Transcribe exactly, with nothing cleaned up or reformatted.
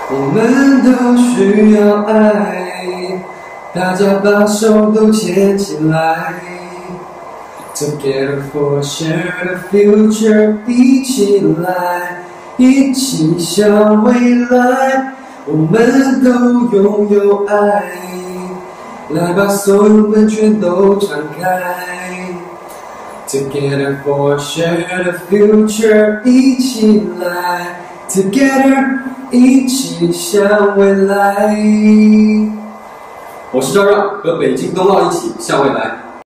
我们都需要爱，大家把手都牵起来 ，Together for a shared future， 一起来，一起向未来，我们都拥有爱，来把所有门全都敞开 ，Together for a shared future， 一起来 ，Together。一起向未来。我是赵让，和北京冬奥一起向未来。